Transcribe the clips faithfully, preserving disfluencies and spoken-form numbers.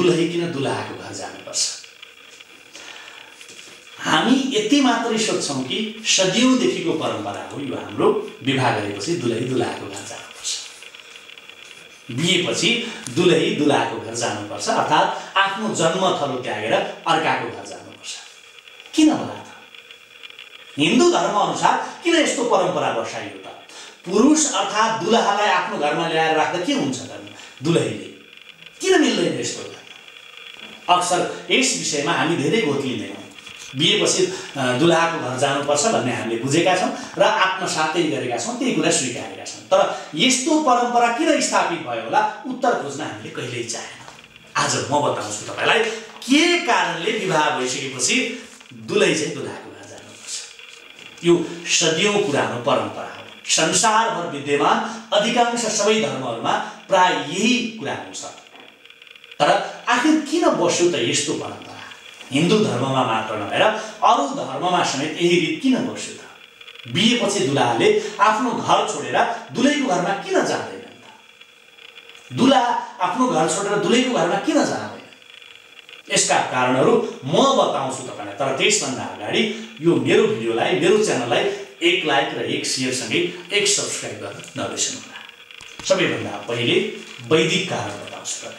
दुलही किन दुलहाको घर जानुपर्छ? हामी यति मात्रै सोच्छौं कि सदियौंदेखिको परम्परा हो यो हाम्रो, विवाह गरेपछि दुलही दुलहाको घर जानुपर्छ, बिहेपछि दुलही दुलहाको घर जानुपर्छ, अर्थात् आफ्नो जन्मथलो त्यागेर अर्काको घर जानुपर्छ। किन होला त? हिन्दू धर्म अनुसार किन यस्तो परम्परा बसाइयो त? पुरुष अर्थात् दुलहालाई आफ्नो घरमा ल्याएर राख्दा के हुन्छ त? दुलहीले किन मिल्दैन यस्तो गर्न? अक्सर यस विषयमा हामी धेरै घोत्लिँदैनौँ। बिहेपछि दुलहाको घर जानुपर्छ भन्ने हामीले बुझेका छौँ र आत्मसातै गरेका छौँ, त्यही कुरा स्वीकारेका छौँ। तर यस्तो परम्परा किन स्थापित भयो होला उत्तर खोज्न हामीले कहिल्यै चाहेनौँ। आज म बताउँछु तपाईँलाई के कारणले विवाह भइसकेपछि दुलही चाहिँ दुलहाको घर जानुपर्छ। यो सदियौं पुरानो परम्परा हो, संसारभर विद्यमान अधिकांश सबै धर्महरूमा प्राय यही कुरा हुन्छ। तर आखिर किन बस्यो त यस्तो परम्परा? हिन्दू धर्ममा मात्र नभएर अरू धर्ममा समेत यही रीत किन बस्यो त? बिहेपछि दुलहाले आफ्नो घर छोडेर दुलहीको घरमा किन जाँदैनन् त? दुलहा आफ्नो घर छोडेर दुलहीको घरमा किन जाँदैन? यसका कारणहरू म बताउँछु तपाईँलाई। तर त्यसभन्दा अगाडि यो मेरो भिडियोलाई, मेरो च्यानललाई एक लाइक र एक सेयर सँगै एक सब्स्क्राइब गर्न नबिर्सनुहोला। सबैभन्दा पहिले वैदिक कारण बताउँछु तपाईँलाई।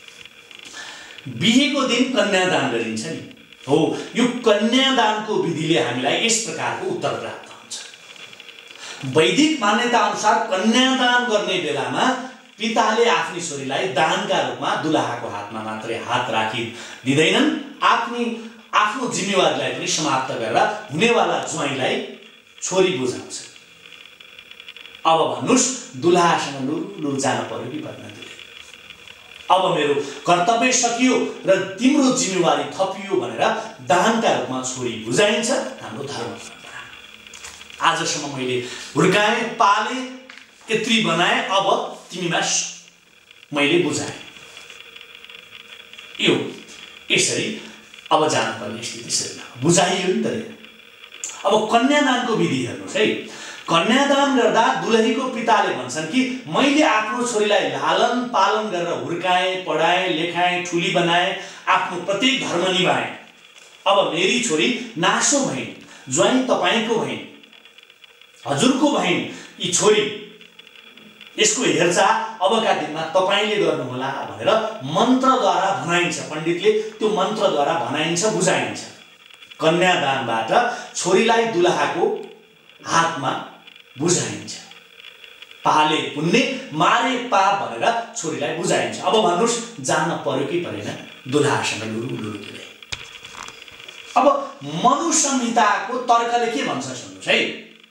बिहेको दिन कन्यादान गरिन्छ नि, हो यो कन्यादानको विधिले हामीलाई यस प्रकारको उत्तर प्राप्त हुन्छ। वैदिक मान्यता अनुसार कन्यादान गर्ने बेलामा पिताले आफ्नी छोरीलाई दानका रूपमा दुलहाको हातमा मात्रै हात राखी दिँदैनन्, आफ्नी आफ्नो जिम्मेवारीलाई पनि समाप्त गरेर हुनेवाला ज्वाइँलाई छोरी बुझाउँछ। अब भन्नुस् दुलहासँग लुर लुर जान पर्यो कि पर्दैन? अब मेरो कर्तव्य सकियो र तिम्रो जिम्मेवारी थपियो भनेर दानका रूपमा छोरी बुझाइन्छ हाम्रो धर्म परम्परा। आजसम्म मैले हुर्काएँ, पाले, यत्री बनाएँ, अब तिमीमा मैले बुझाएँ। यो यसरी अब जानुपर्ने स्थिति सृजना बुझाइयो नि त। अब कन्यादानको विधि हेर्नुहोस् है। कन्यादान गर्दा दुलहीको पिताले भन्छन् कि मैले आफ्नो छोरीलाई लालन पालन गरेर हुर्काएँ, पढाएँ, लेखाएँ, ठुली बनाएँ, आफ्नो प्रत्येक धर्म निभाएँ। अब मेरी छोरी नासो भइन्, ज्वाइँ तपाईँको भइन्, हजुरको भइन्, यी छोरी यसको हेरचाह अबका दिनमा तपाईँले गर्नुहोला भनेर मन्त्रद्वारा भनाइन्छ। पण्डितले त्यो मन्त्रद्वारा भनाइन्छ, बुझाइन्छ। कन्यादानबाट छोरीलाई दुलहाको हातमा बुझाइन्छ। पाले पुण्य, मारे पाप भनेर छोरीलाई बुझाइन्छ। अब भन्नुहोस् जान पर्यो कि परेन दुलहासँग लुरु लुरु दुलै? अब मनुसंहिताको तर्कले के भन्छ सुन्नुहोस् है।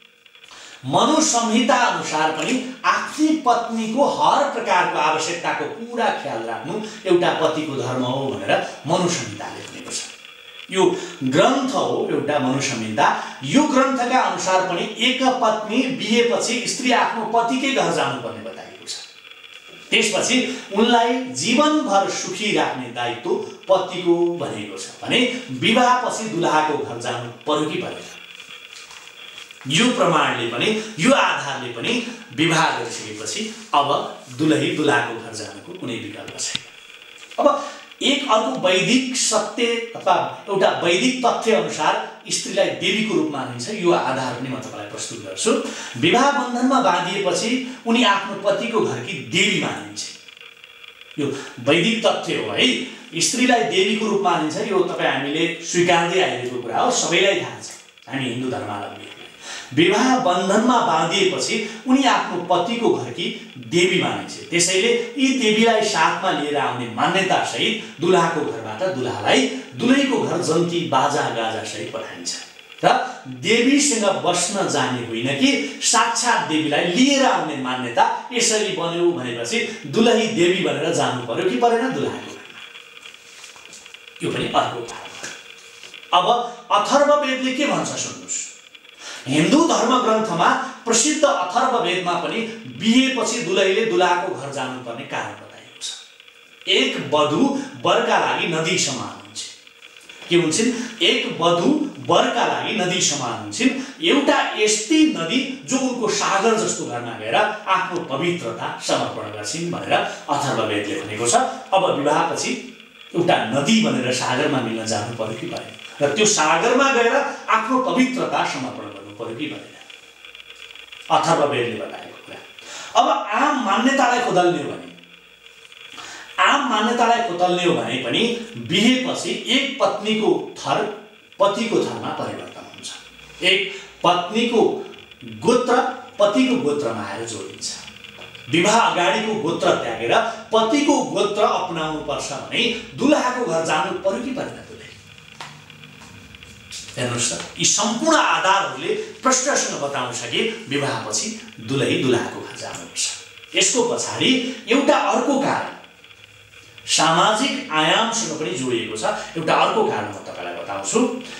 मनुसंहिता अनुसार पनि आफ्नी पत्नीको हर प्रकारको आवश्यकताको पूरा ख्याल राख्नु एउटा पतिको धर्म हो भनेर मनुसंहिताले भनेको छ। यो ग्रन्थ हो एउटा मनुसंहिता। यो ग्रन्थका अनुसार पनि एक पत्नी बिहेपछि स्त्री आफ्नो पतिकै घर जानुपर्ने बताइएको छ। त्यसपछि उनलाई जीवनभर सुखी राख्ने दायित्व पतिको भनेको छ भने विवाहपछि दुलहाको घर जानु पर्यो कि परेन? यो प्रमाणले पनि, यो आधारले पनि विवाह गरिसकेपछि अब दुलही दुलहाको घर जानुको कुनै विकल्प छैन। अब एक अर्को वैदिक सत्य अथवा एउटा वैदिक तथ्य अनुसार स्त्रीलाई देवीको रूपमा मानिन्छ। यो आधार पनि म तपाईँलाई प्रस्तुत गर्छु। विवाह बन्धनमा बाँधिएपछि उनी आफ्नो पतिको घरकी देवी मानिन्छ। यो वैदिक तथ्य हो है। स्त्रीलाई देवीको रूपमा मानिन्छ। यो तपाईँ हामीले स्वीकार्दै आइरहेको कुरा हो, सबैलाई थाहा छ। हामी हिन्दू धर्मावलम्बी विवाह बन्धनमा बाँधिएपछि उनी आफ्नो पतिको घरकी देवी मानिन्छ। त्यसैले यी देवीलाई साथमा लिएर आउने मान्यता सहित दुलहाको घरबाट दुलहालाई दुलहीको घर जन्ती बाजा गाजा सहित पठाइन्छ र देवीसँग बस्न जाने होइन कि साक्षात देवीलाई लिएर आउने मान्यता यसरी बन्यो भनेपछि दुलही देवी बनेर जानु पर्यो कि परेन दुलहाको घरमा? यो पनि अर्को कारण। अब अथर्ववेदले के भन्छ सुन्नुहोस्। हिन्दू धर्म ग्रन्थमा प्रसिद्ध अथर्ववेदमा पनि बिहेपछि दुलहीले दुलहाको घर जानुपर्ने कारण बताइएको छ। एक वधु वरका लागि नदी समान हुन्छ। के हुन्छन्? एक वधु वरका लागि नदी समान हुन्छन्। एउटा यस्ती नदी जो उनको सागर जस्तो घरमा गएर आफ्नो पवित्रता समर्पण गर्छिन् भनेर अथर्ववेदले भनेको छ। अब विवाहपछि एउटा नदी बनेर सागरमा मिल्न जानु पर्यो कि भएन, र त्यो सागरमा गएर आफ्नो पवित्रता समर्पण गर्नु पर्यो कि भएन। अथर्ववेदले बताएको कुरा। अब आम मान्यतालाई खोदल्ने हो भने आम मान्यतालाई खोदल्ने हो भने पनि बिहेपछि एक पत्नीको थर पतिको थरमा परिवर्तन हुन्छ। एक पत्नीको गोत्र पतिको गोत्रमा आएर जोडिन्छ। विवाह अगाडिको गोत्र त्यागेर पतिको गोत्र अपनाउनु पर्छ भने दुलहाको घर जानु पर्यो कि पर्दैन? दुलै हेर्नुहोस् त, यी सम्पूर्ण आधारहरूले प्रश्नसँग बताउँछ कि विवाहपछि दुलै दुलहाको घर जानुपर्छ। यसको पछाडि एउटा अर्को कारण सामाजिक आयामसँग पनि जोडिएको छ। एउटा अर्को कारण म तपाईँलाई बताउँछु।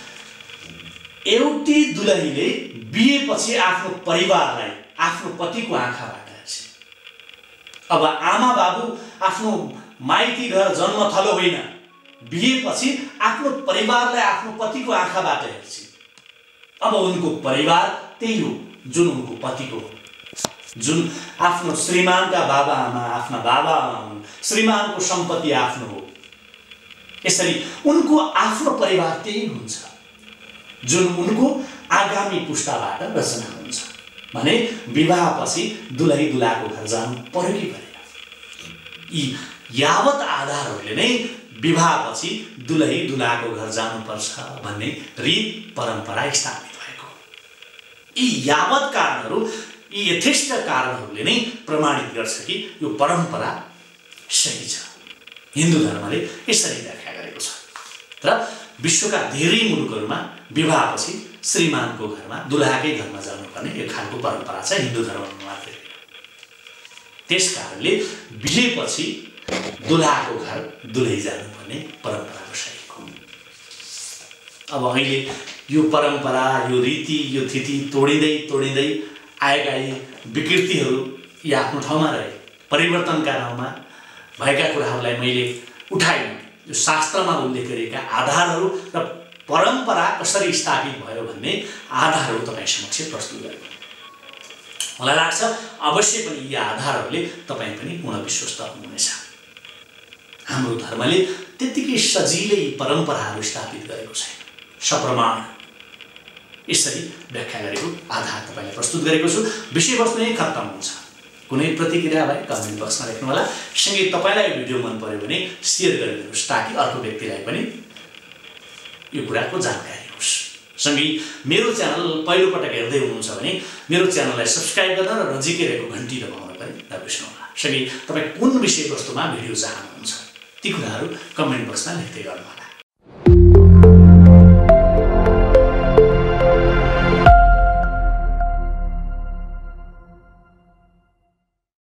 एउटी दुलहीले बिहेपछि आफ्नो परिवारलाई आफ्नो पतिको आँखाबाट हेर्छ। अब आमा बाबु आफ्नो माइती घर जन्मथलो होइन, बिहेपछि आफ्नो परिवारलाई आफ्नो पतिको आँखाबाट हेर्छ। अब उनको परिवार त्यही हो जुन उनको पतिको हो। जुन आफ्नो श्रीमानका बाबा आमा आफ्ना बाबा आमा हुन्, श्रीमानको सम्पत्ति आफ्नो हो। यसरी उनको आफ्नो परिवार त्यही हुन्छ जुन उनको आगामी पुस्ताबाट रचना हुन्छ। भने विवाहपछि दुलही दुलाको घर जानु पर्यो कि परेन? यी यावत आधारहरूले नै विवाहपछि दुलही दुलाको घर जानुपर्छ भन्ने रीत परम्परा स्थापित भएको। यी यावत कारणहरू, यी यथेष्ट कारणहरूले नै प्रमाणित गर्छ कि यो परम्परा सही छ। हिन्दू धर्मले यसरी व्याख्या गरेको छ। र विश्वका धेरै मुलुकहरूमा विवाहपछि श्रीमानको घरमा दुलहाकै घरमा जानुपर्ने एक खालको परम्परा छ, हिन्दू धर्ममा मात्रै। त्यस कारणले बिहेपछि दुलहाको घर दुलही जानुपर्ने परम्परा सही हो। अब अहिले यो परम्परा, यो रीति, यो तिथि तोडिँदै तोडिँदै आएका यी विकृतिहरू यी आफ्नो ठाउँमा रहे। परिवर्तनका नाउँमा भएका कुराहरूलाई मैले उठाएँ। यो शास्त्रमा उल्लेख गरेका आधारहरू र परम्परा कसरी स्थापित भयो भन्ने आधारहरू तपाईँ समक्ष प्रस्तुत गरेको। मलाई लाग्छ अवश्य पनि यी आधारहरूले तपाईँ पनि पूर्ण विश्वस्त हुनुहुनेछ। हाम्रो धर्मले त्यतिकै सजिलै परम्पराहरू स्थापित गरेको छैन। सप्रमाण यसरी व्याख्या गरेको आधार तपाईँलाई प्रस्तुत गरेको छु। विषयवस्तु नै खत्तम हुन्छ। कुनै प्रतिक्रिया भए कमेन्ट बक्समा लेख्नु होला। सँगै तपाईँलाई भिडियो मन पर्यो भने सेयर गरिदिनुहोस् ताकि अर्को व्यक्तिलाई पनि यो कुराको जानकारी होस्। सँगै मेरो च्यानल पहिलोपटक हेर्दै हुनुहुन्छ भने मेरो च्यानललाई सब्स्क्राइब गर्न र नजिकै रहेको घन्टी दबाउन पनि नबिर्सनुहोला। सँगै तपाईँ कुन विषयवस्तुमा भिडियो चाहनुहुन्छ ती कुराहरू कमेन्ट बक्समा लेख्दै गर्नुहोला।